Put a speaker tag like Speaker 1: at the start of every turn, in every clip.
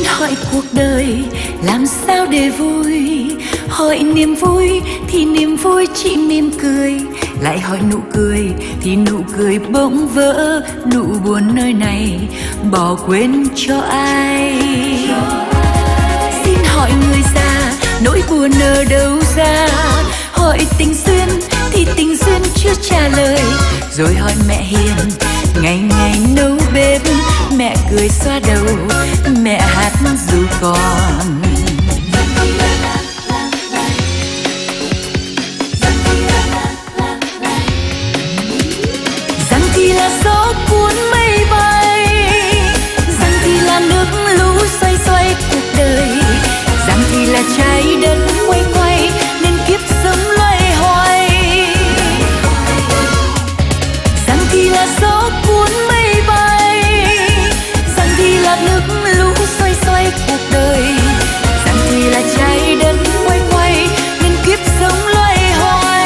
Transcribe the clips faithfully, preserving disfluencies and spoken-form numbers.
Speaker 1: hỏi cuộc đời làm sao để vui, hỏi niềm vui thì niềm vui chỉ mỉm cười, lại hỏi nụ cười thì nụ cười bỗng vỡ, nụ buồn nơi này bỏ quên cho ai. Xin hỏi người già nỗi buồn ở đâu ra, hỏi tình duyên thì tình duyên chưa trả lời, rồi hỏi mẹ hiền ngày ngày nấu bếp, mẹ cười xoa đầu, mẹ hát dù còn. Rằng thì là gió cuốn mây bay, rằng thì là nước lũ xoay xoay cuộc đời, rằng thì là trái đất quay quay nên kiếp sống loay hoay, rằng thì là gió cuốn mây bay, rằng thì là nước lũ xoay xoay cuộc đời, rằng thì là trái đất quay quay nên kiếp sống loay hoay.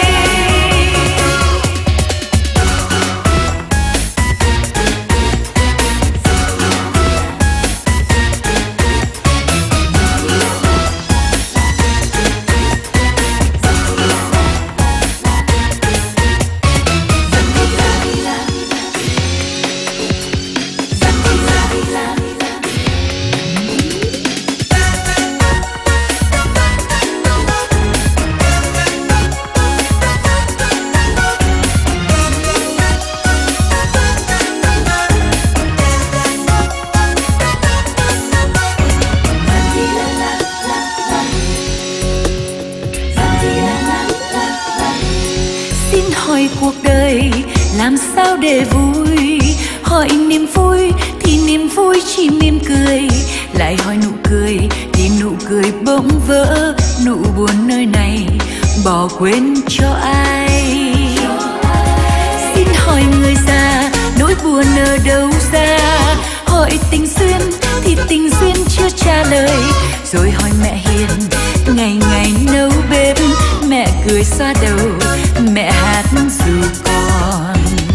Speaker 1: Cuộc đời làm sao để vui, hỏi niềm vui thì niềm vui chỉ mỉm cười, lại hỏi nụ cười thì nụ cười bỗng vỡ, nụ buồn nơi này bỏ quên cho ai. Xin hỏi người già nỗi buồn ở đâu ra, hỏi tình duyên thì tình duyên chưa trả lời, rồi hỏi mẹ hiền ngày ngày nấu bếp, mẹ cười xoa đầu, mẹ hát dù còn.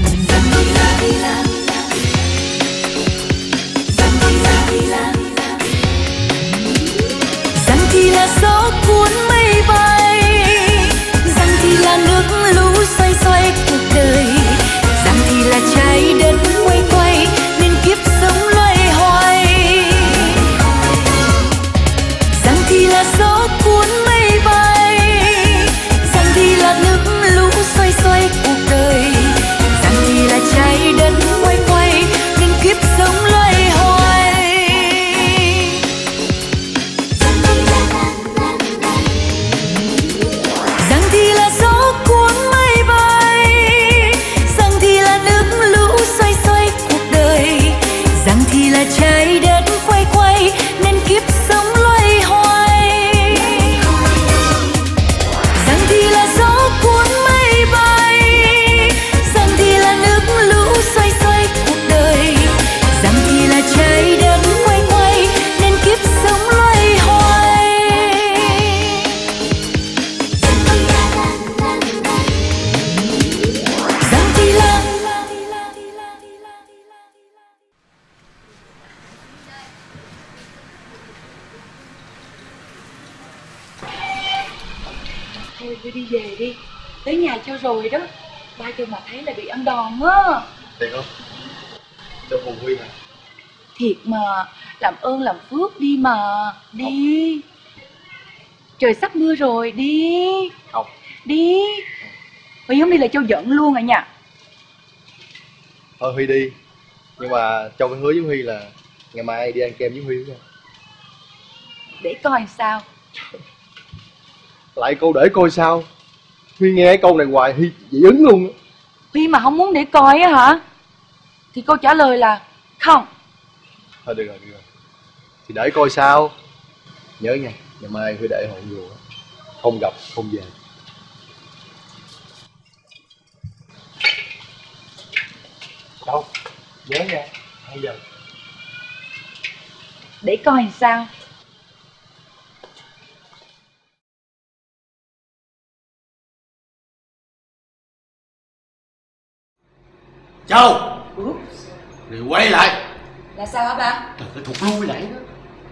Speaker 1: Rằng thì là gió cuốn mây bay, rằng thì là nước lũ xoay xoay cuộc đời, rằng thì là trái đất quay quay nên kiếp sống loay hoay, rằng thì là gió cuốn mây bay, rằng thì là nước lũ xoay xoay cuộc đời, rằng thì là trái đất quay quay nên kiếp sống loay hoay. Rằng thì là gió cuốn mây bay, rằng thì là nước lũ xoay xoay cuộc đời, rằng thì là trái đất quay quay nên kiếp sống loay hoay. Rằng thì là gió cuốn mây bay, rằng thì là nước lũ xoay xoay cuộc đời, rằng thì là trái đất quay quay nên kiếp sống loay hoay. Rằng thì là
Speaker 2: thôi tôi đi về đi, tới nhà cho rồi đó, ba cho mà thấy là bị ăn đòn á.
Speaker 3: Thiệt không? Trong Hùng Huy hả?
Speaker 2: Thiệt mà, làm ơn làm phước đi mà, đi. Trời sắp mưa rồi, đi.
Speaker 3: Không.
Speaker 2: Đi. Huy không đi là Châu giận luôn à nha.
Speaker 3: Thôi Huy đi, nhưng mà Châu phải hứa với Huy là ngày mai đi ăn kem với Huy nha.
Speaker 2: Để coi làm sao.
Speaker 3: Lại câu để coi sao? Huy nghe cái câu này hoài Huy dị ứng luôn.
Speaker 2: Huy mà không muốn để coi á hả, thì câu trả lời là không.
Speaker 3: Thôi được rồi, được rồi. Thì để coi sao. Nhớ nha, ngày mai Huy để hộn rùa, không gặp không về. Đâu, nhớ nha, hai giờ.
Speaker 2: Để coi làm sao.
Speaker 4: Châu, rồi quay lại.
Speaker 2: Là sao hả ba?
Speaker 4: Trời, cái thụt lui lại đó.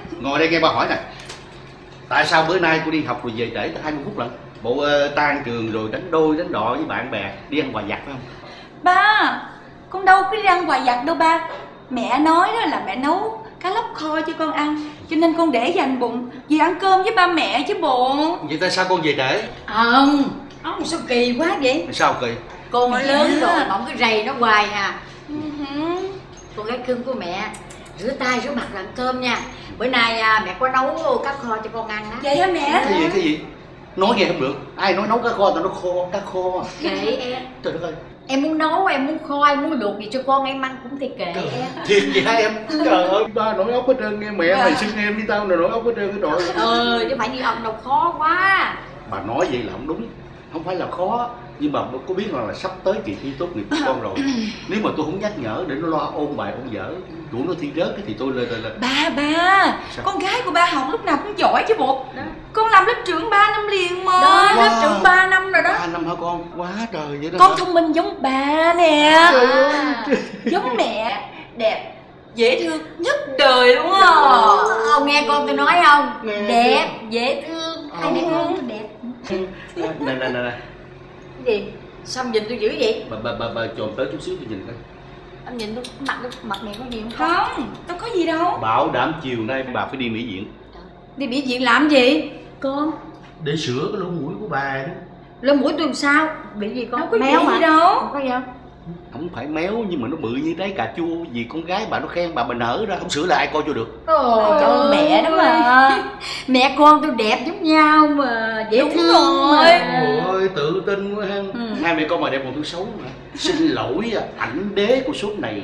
Speaker 4: Ngồi đây nghe ba hỏi nè. Tại sao bữa nay cô đi học rồi về trễ tới hai mươi phút lận? Bộ uh, tan trường rồi đánh đôi đánh đọ với bạn bè đi ăn quà vặt phải không?
Speaker 2: Ba, con đâu có đi ăn quà vặt đâu ba. Mẹ nói đó là mẹ nấu cá lóc kho cho con ăn, cho nên con để dành bụng về ăn cơm với ba mẹ chứ bộ.
Speaker 4: Vậy tại sao con về trễ?
Speaker 5: Không, ông sao kỳ quá vậy?
Speaker 4: Sao kỳ?
Speaker 5: Con nó lớn rồi mà ông cứ rầy nó hoài à.
Speaker 2: Uh-huh.
Speaker 5: Con gái cưng của mẹ, rửa tay rửa mặt làm cơm nha. Bữa nay à, mẹ có nấu cá kho cho con ăn á.
Speaker 2: Vậy hả mẹ?
Speaker 4: Cái gì cái gì? Nói nghe không được. Ai nói nấu cá kho tao nó kho cá kho.
Speaker 5: Kệ em.
Speaker 4: Trời đất ơi.
Speaker 5: Em muốn nấu, em muốn kho, em muốn luộc gì cho con em ăn cũng thì kệ em.
Speaker 4: Thiệt vậy hả em? Trời ơi, ba nổi ốc hết trơn nghe mẹ mày xưng em với tao nổi ốc hết trơn cái trời.
Speaker 5: Ờ, chứ phải đi ông đâu khó quá.
Speaker 4: Bà nói vậy là không đúng. Không phải là khó, nhưng mà có biết là, là sắp tới kỳ thi tốt nghiệp của con rồi. Nếu mà tôi không nhắc nhở để nó lo ôn bài ôn dở, tụi nó thi rớt thì tôi lên lên lên.
Speaker 2: Ba ba,
Speaker 4: sao?
Speaker 2: Con gái của ba học lúc nào cũng giỏi chứ bộ. Đó. Con làm lớp trưởng ba năm liền mà.
Speaker 5: Đó,
Speaker 4: Wow.
Speaker 5: lớp trưởng ba năm rồi đó.
Speaker 4: ba năm hả con? Quá trời vậy đó.
Speaker 2: Con
Speaker 4: hả?
Speaker 2: thông minh giống ba nè.
Speaker 5: À.
Speaker 2: Giống mẹ, đẹp, dễ thương nhất đời luôn á.
Speaker 5: Ông nghe con tôi nói không?
Speaker 4: Nghe
Speaker 5: Đẹp, dễ thương. Hai mẹ
Speaker 2: Ừ.
Speaker 5: con tôi đẹp.
Speaker 4: Nè nè nè nè.
Speaker 5: Cái gì? Sao nhìn tôi dữ vậy?
Speaker 4: Bà bà bà bà chồm tới chút xíu tôi nhìn coi.
Speaker 5: Anh nhìn tôi mặt tôi mặt mày có gì không?
Speaker 2: Không, đâu có gì đâu.
Speaker 4: Bảo đảm chiều nay bà phải đi mỹ viện.
Speaker 5: Đi biểu diễn làm gì? Con
Speaker 4: Để sửa cái lỗ mũi của bà đó.
Speaker 5: lỗ mũi tôi làm sao? Bị gì con?
Speaker 2: Đâu có
Speaker 5: Méo
Speaker 2: gì
Speaker 5: hả?
Speaker 2: đâu.
Speaker 5: Không có gì không?
Speaker 4: Không phải méo nhưng mà nó bự như trái cà chua. Vì con gái bà nó khen bà bà nở ra, không sửa là ai coi cho được.
Speaker 5: Ồ,
Speaker 2: Cho mẹ đó mà.
Speaker 5: Mẹ con tôi đẹp giống nhau mà, dễ
Speaker 2: Đúng
Speaker 5: thương
Speaker 2: rồi.
Speaker 5: mà.
Speaker 4: Ôi tự tin quá ha.
Speaker 5: Ừ.
Speaker 4: Hai mẹ con mà đẹp còn tôi xấu mà. Xin lỗi à, ảnh đế của suốt này.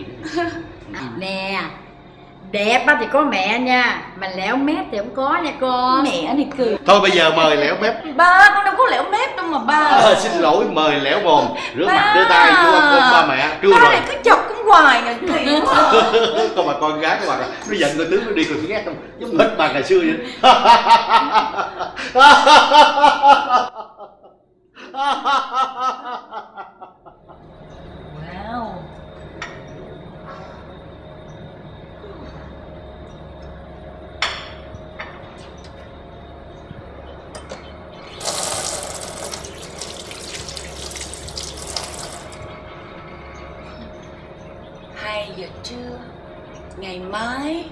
Speaker 5: Nè, đẹp á thì có mẹ nha, mà lẻo mép thì không có nha con.
Speaker 2: Mẹ này cười.
Speaker 4: Thôi bây giờ mời lẻo mép.
Speaker 2: Ba, con đâu có lẻo mép đâu mà ba.
Speaker 4: À, xin lỗi mời lẻo mồm. Rửa
Speaker 2: Ba.
Speaker 4: mặt rửa tay cho con ba mẹ. Trưa
Speaker 2: Ba
Speaker 4: rồi.
Speaker 2: này cứ chọc cũng hoài nè, kỳ quá.
Speaker 4: Con mà con gái các bạn nó giận người tướng nó đi còn ghét không giống hết bà ngày xưa vậy.
Speaker 2: Wow. Hai giờ trưa ngày mai.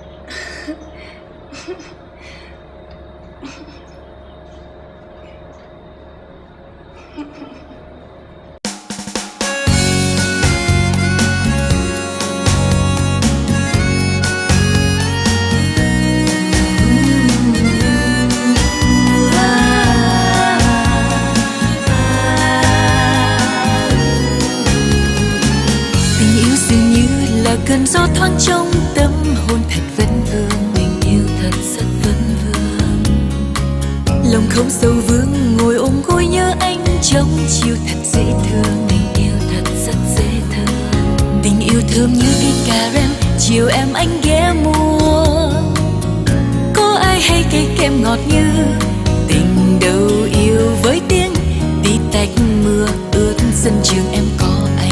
Speaker 1: Cơn gió thoáng trong tâm hồn thật vấn vương, tình yêu thật rất vấn vương. Lòng không sâu vương ngồi ôm gối nhớ anh trong chiều thật dễ thương, tình yêu thật rất dễ thương. Tình yêu thơm như cây cà rem chiều em anh ghé mua. Có ai hay cây kem ngọt như tình đầu yêu với tiếng tí tách mưa ướt sân trường em có anh.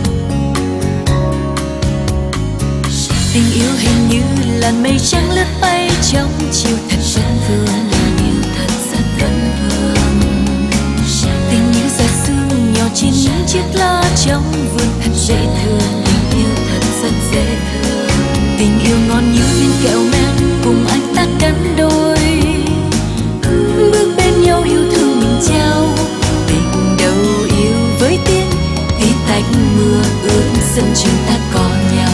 Speaker 1: Tình yêu hình như làn mây trắng lướt bay trong chiều thật vấn vương, tình yêu thật rất vấn vương. Tình như giọt sương nhỏ trên những chiếc lá trong vườn thật dễ thương, tình yêu thật rất dễ thương. Tình yêu ngon như viên kẹo men cùng anh ta cắn đôi, bước bên nhau yêu thương mình trao. Tình đầu yêu với tiếng tí tách mưa ướt sân trường ta có nhau.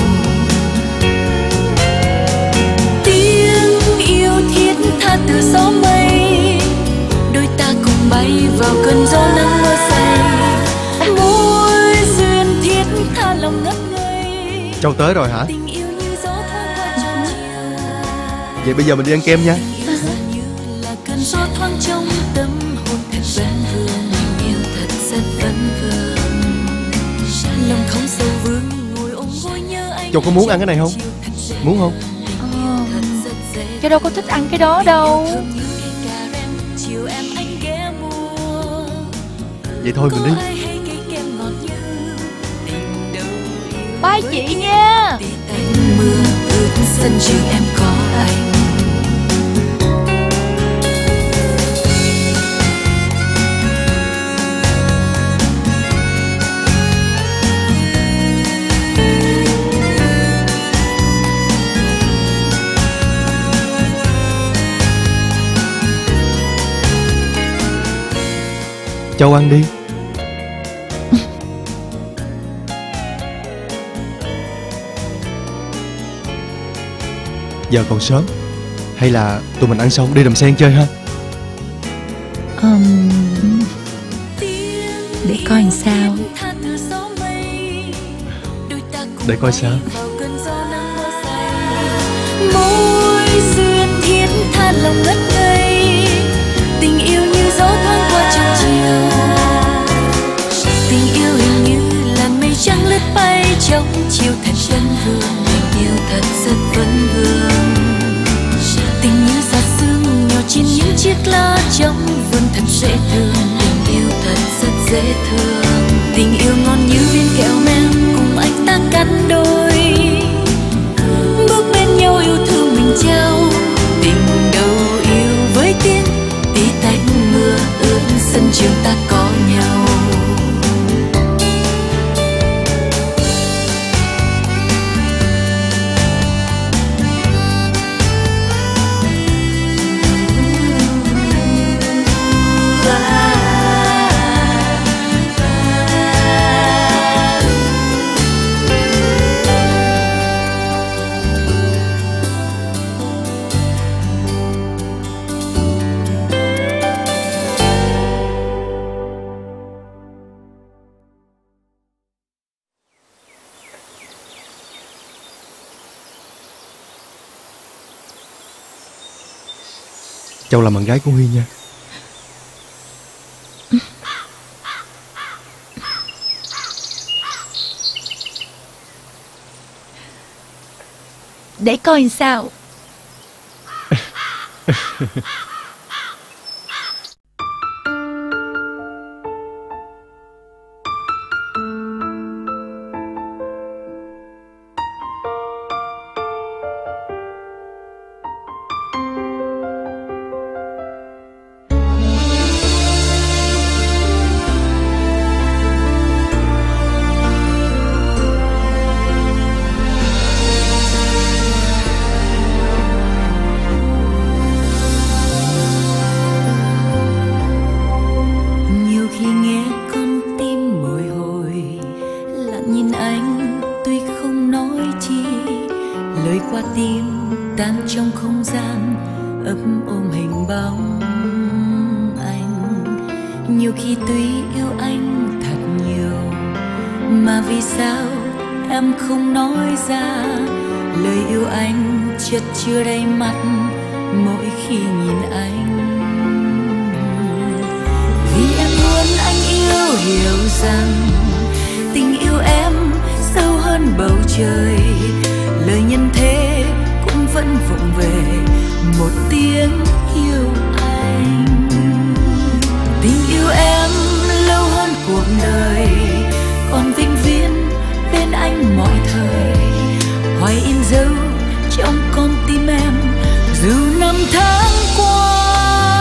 Speaker 1: Tha từ gió mây, đôi ta cùng bay vào cơn gió nắng mưa say. Mối duyên thiết tha lòng ngất ngây.
Speaker 3: Châu tới rồi hả?
Speaker 1: Tình yêu như gió thoáng qua trong chiều.
Speaker 3: Vậy bây giờ mình đi ăn kem nha.
Speaker 1: Như là cơn gió thoáng trong tâm hồn thật vấn vương, tình yêu thật rất vấn vương. Lòng không sâu vương ngồi ôm gối nhớ anh.
Speaker 3: Châu có muốn ăn cái này không? Muốn không?
Speaker 2: Chứ đâu có thích ăn cái đó đâu.
Speaker 3: Vậy thôi mình đi.
Speaker 2: Bye chị nha.
Speaker 1: Mưa ướt sân trường em có ai.
Speaker 3: Châu ăn đi. Giờ còn sớm, hay là tụi mình ăn xong đi Đầm Sen chơi ha?
Speaker 1: um, Để coi làm sao.
Speaker 3: Để coi sao.
Speaker 1: Mối duyên thiết tha lòng ngất ngây, tình yêu như gió thoáng qua trong chiều. Tình yêu hình như là mây trắng lướt bay trong chiều thật chân vương. Tình yêu thật rất vấn vương. Tình như giọt sương nhỏ trên những chiếc lá trong vườn thật dễ thương. Tình yêu thật rất dễ thương. Tình yêu ngon như viên kẹo men cùng anh ta cắn đôi. Bước bên nhau yêu thương mình trao. Tình đầu yêu với tiếng tí tách mưa ướt sân trường ta có nhau.
Speaker 3: Châu là bạn gái của Huy nha.
Speaker 1: Để coi làm sao. Chưa đầy mắt mỗi khi nhìn anh. Vì em muốn anh yêu hiểu rằng tình yêu em sâu hơn bầu trời. Lời nhân thế cũng vẫn vụng về một tiếng yêu anh. Tình yêu em lâu hơn cuộc đời, còn vĩnh viễn bên anh mọi thời. Hoài in dấu trong con tim em dù năm tháng qua.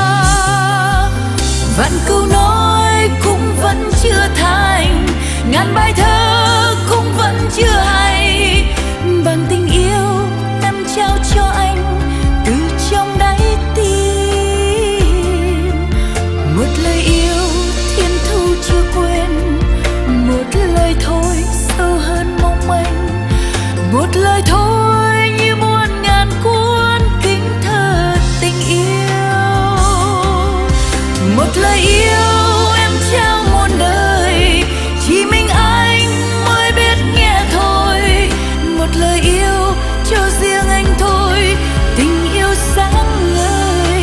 Speaker 1: Vạn câu nói cũng vẫn chưa thành, ngàn bài thơ cũng vẫn chưa hay bằng tình yêu em trao cho anh từ trong đáy tim. Một lời yêu thiên thu chưa quên, một lời thôi sâu hơn mong manh, một lời thôi một lời yêu em trao muôn đời, chỉ mình anh mới biết nghe thôi. Một lời yêu cho riêng anh thôi, tình yêu sáng ngời.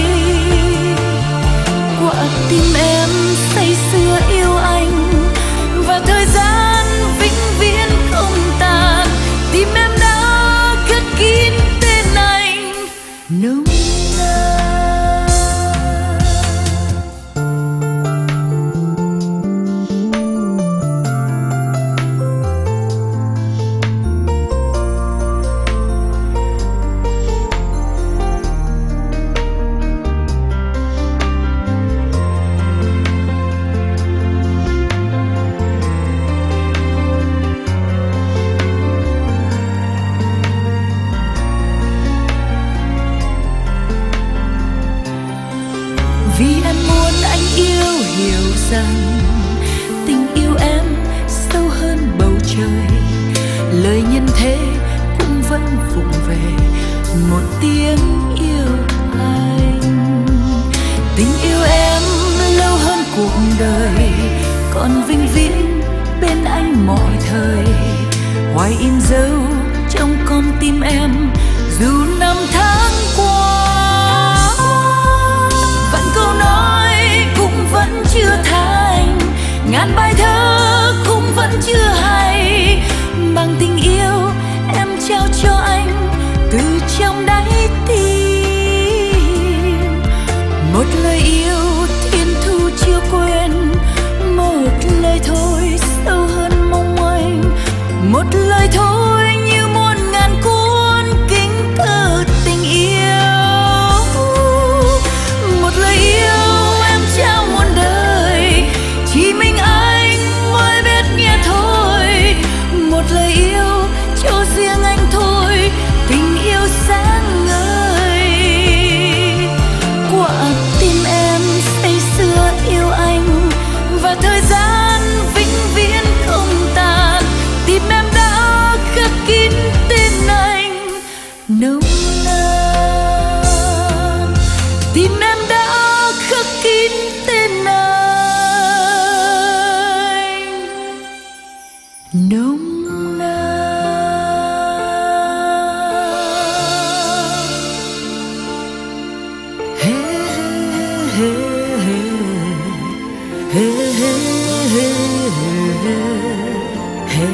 Speaker 1: Quả tim em say sưa yêu anh, và thời gian vĩnh viễn không tàn. Tim em đã cất kín tên anh nồng nàn. tiếng yêu anh. Tình yêu em lâu hơn cuộc đời, còn vĩnh viễn bên anh mọi thời. Hoài in dấu trong con tim em dù năm tháng qua. Vẫn câu nói cũng vẫn chưa thành, ngàn bài thơ cũng vẫn chưa hay. Bằng tình yêu em trao cho anh từ trong đáy tim. Một lời yêu thiên thu chưa quên, một lời thôi sâu hơn mong manh. Một lời thôi như muôn ngàn cuốn kính thơ tình yêu. Một lời yêu em trao muôn đời, chỉ mình anh mới biết nghe thôi. Một lời yêu cho riêng anh thôi, tình yêu sáng ngời. Quả tim em say sưa yêu anh, và thời gian vĩnh viễn không tàn. Tim em đã khắc kín tên anh nồng nàn. Tim em đã khắc kín tên anh nồng nàn. Hey, hey, hey, hey, hey, hey, hey,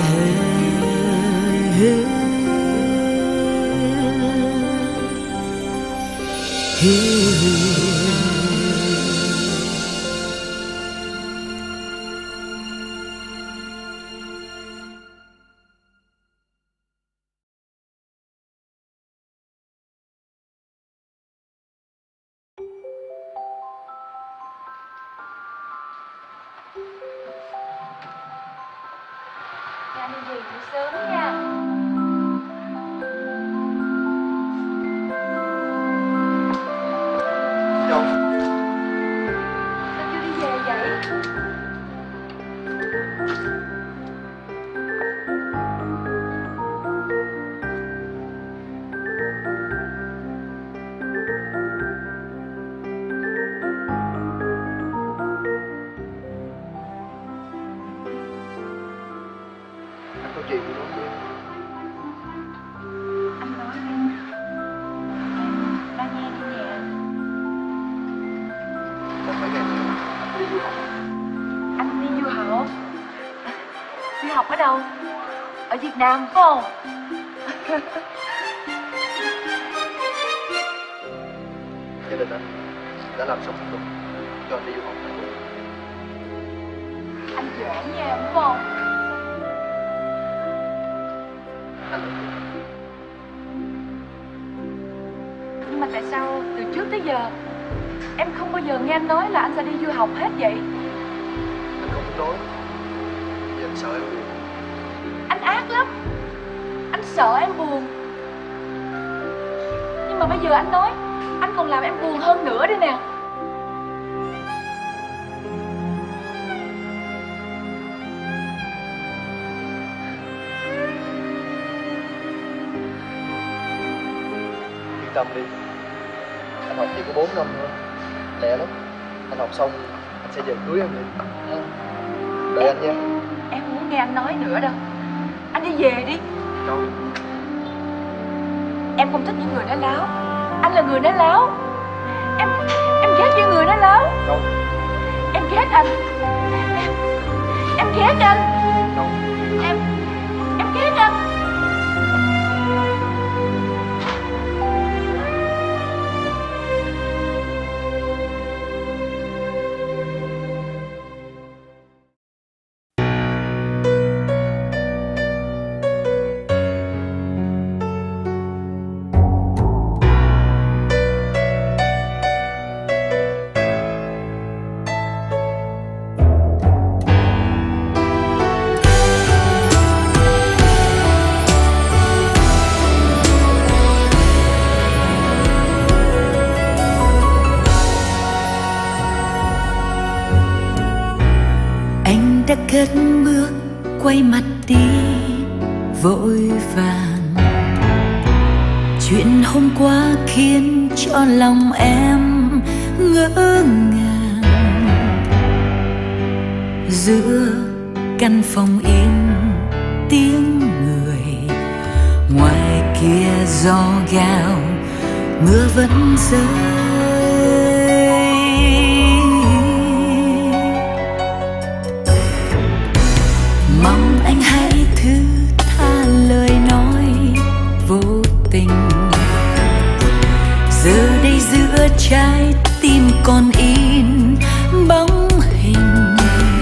Speaker 1: hey, hey, hey.
Speaker 2: Anh đi về buổi sớm nha.
Speaker 3: Đâu?
Speaker 2: Sao chưa đi về vậy?
Speaker 3: Anh có chuyện gì nói gì?
Speaker 2: Anh nói đi. Ba nghe đi nè.
Speaker 3: Một mấy ngày nữa anh đi du học.
Speaker 2: Anh đi du học. Du học ở đâu? Ở Việt Nam phải không?
Speaker 3: Gia đình anh đã làm xong thủ tục cho anh đi du học này.
Speaker 2: Anh giỡn nha đúng không?
Speaker 3: Anh
Speaker 2: Nhưng mà tại sao từ trước tới giờ em không bao giờ nghe anh nói là anh sẽ đi du học hết vậy?
Speaker 3: anh không muốn nói, vì anh sợ em buồn.
Speaker 2: Anh ác lắm. Anh sợ em buồn. Nhưng mà bây giờ anh nói, anh còn làm em buồn hơn nữa đây nè.
Speaker 3: Yên tâm đi, anh học chỉ có bốn năm nữa, lẹ lắm. Anh học xong anh sẽ về cưới em liền. Đợi anh nha.
Speaker 2: Em không muốn nghe anh nói nữa đâu. Anh đi về đi.
Speaker 3: Đâu?
Speaker 2: Em không thích những người nói láo. Anh là người nói láo. Em em ghét những người nói láo.
Speaker 3: Đâu?
Speaker 2: Em ghét anh. Em em ghét anh.
Speaker 3: Đâu?
Speaker 2: Em em ghét anh.
Speaker 1: đã cất bước quay mặt đi vội vàng, Chuyện hôm qua khiến cho lòng em ngỡ ngàng. Giữa căn phòng im tiếng người, ngoài kia gió gào mưa vẫn rơi. Mong anh hãy thứ tha lời nói vô tình. Giờ đây giữa trái tim còn in bóng hình.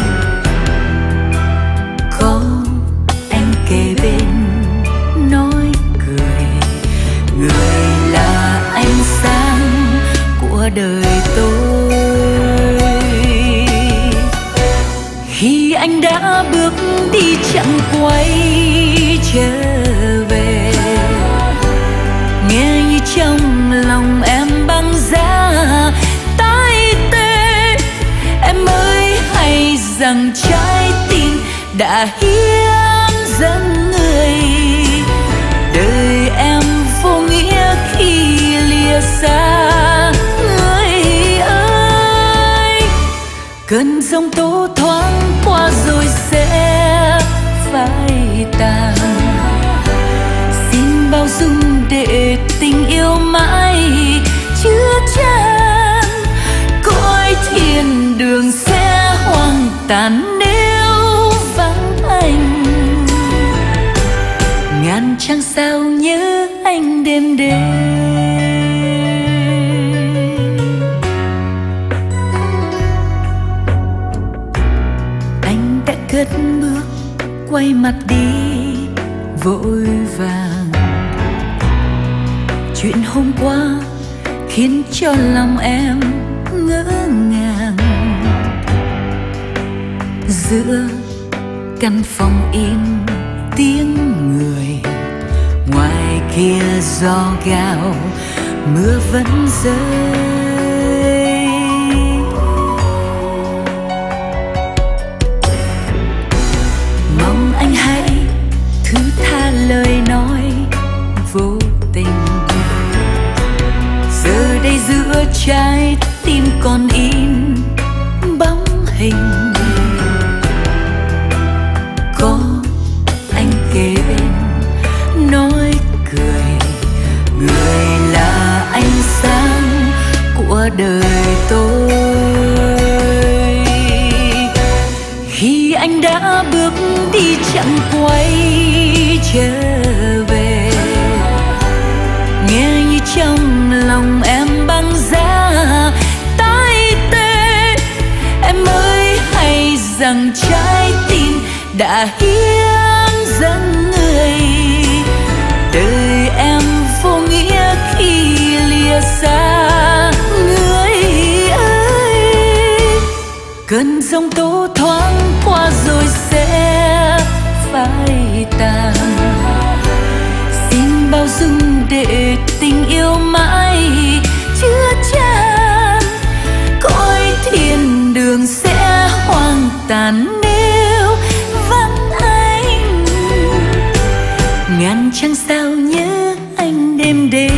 Speaker 1: Có anh kề bên nói cười, người là ánh sáng của đời tôi. Khi anh đã bước đi chẳng quay trở về, nghe như trong lòng em băng giá tái tê. Em mới hay rằng trái tim đã hiến dâng người. Đời em vô nghĩa khi lìa xa người ơi. Cơn giông tố thoáng qua rồi sẽ phai tàn. Xin bao dung để tình yêu mãi chứa chan. Cõi thiên đường sẽ hoang tàn nếu vắng anh. Ngàn trăng sao nhớ anh đêm đêm. Anh đã cất bước quay mặt đi vội vàng. Chuyện hôm qua khiến cho lòng em ngỡ ngàng. Giữa căn phòng im tiếng người, ngoài kia gió gào mưa vẫn rơi. Mong anh hãy thứ tha lời nói vô tình. Giờ đây giữa trái tim còn in bóng hình. Có anh kề bên nói cười, người là ánh sáng của đời tôi. Khi anh đã bước đi chẳng quay trở về, nghe như trong lòng em băng giá tái tê. Em mới hay rằng trái tim đã hiến dâng người. Đời em vô nghĩa khi lìa xa người ơi. Cơn giông tố thoáng qua rồi sẽ phai tàn. Xin bao dung để tình yêu mãi chứa chan. Cõi thiên đường sẽ hoang tàn nếu vắng anh. Ngàn trăng sao nhớ anh đêm đêm.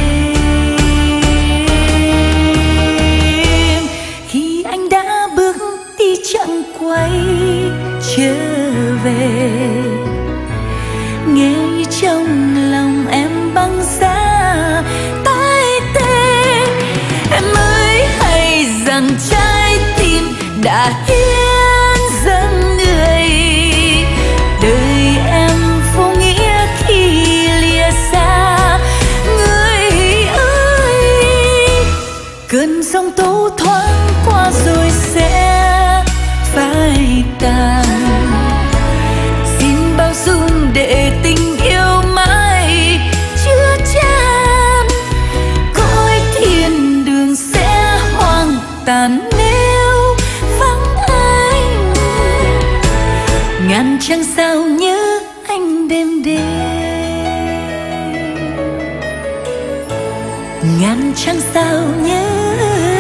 Speaker 1: Khi anh đã bước đi chẳng quay trở về, nghe như trong lòng em băng giá tái tê. Em mới hay rằng trái tim đã hiến dâng người. Đời em vô nghĩa khi lìa xa người ơi. Cơn giông tố thoáng qua rồi sẽ phai tàn. Xin bao dung để tình yêu mãi chứa chan. Cõi thiên đường sẽ hoang tàn nếu vắng anh. Ngàn trăng sao nhớ anh đêm đêm. Ngàn trăng sao nhớ